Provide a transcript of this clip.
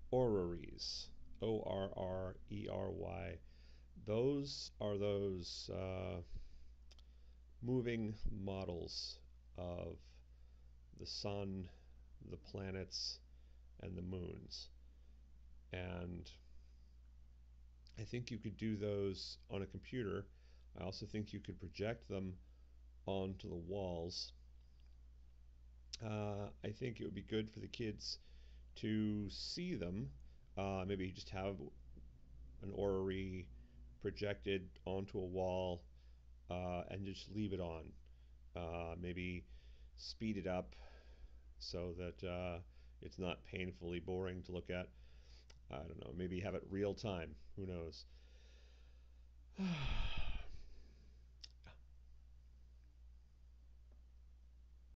Orreries, Orrery. Those are those moving models of the sun, the planets, and the moons. And I think you could do those on a computer. I also think you could project them onto the walls. I think it would be good for the kids to see them. Maybe just have an orrery projected onto a wall and just leave it on. Maybe speed it up so that it's not painfully boring to look at. I don't know. Maybe have it real time. Who knows?